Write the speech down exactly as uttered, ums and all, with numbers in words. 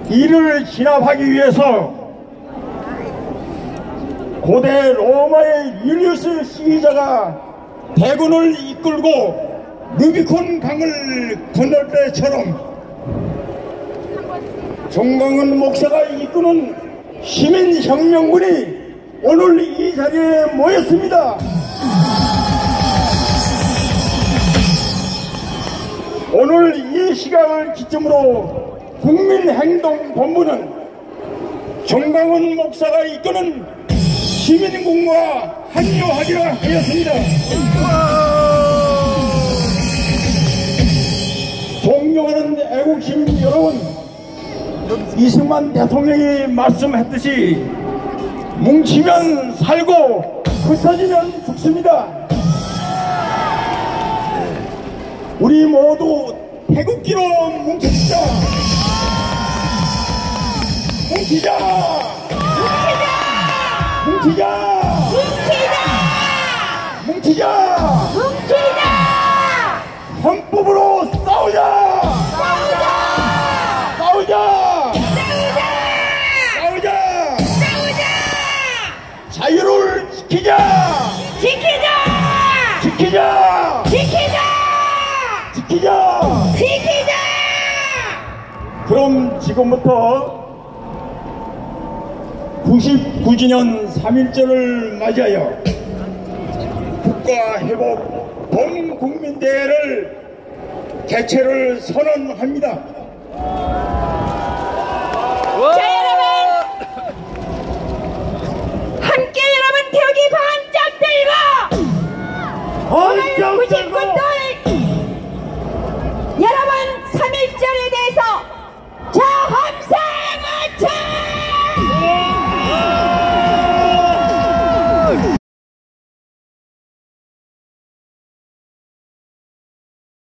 이를 진압하기 위해서 고대 로마의 율리우스 시기자가 대군을 이끌고 루비콘 강을 건널 때처럼 정광훈 목사가 이끄는 시민혁명군이 오늘 이 자리에 모였습니다. 오늘 이 시간을 기점으로 국민행동본부는 정광훈 목사가 이끄는 시민군과 합류하기로 하였습니다. 존경하는 애국시민 여러분, 이승만 대통령이 말씀했듯이 뭉치면 살고 흩어지면 죽습니다. 우리 모두 태극기로 뭉칩시다. 뭉치자! 뭉치자! 뭉치자! 뭉치자! 뭉치자! 헌법으로 싸우자! 싸우자! 싸우자! 싸우자! 싸우자! 자유를 지키자! 지키자! 지키자! 지키자! 지키자! 지키자! 그럼 지금부터 구십구 주년 삼일절을 맞이하여 국가회복 범국민대회를 개최를 선언합니다.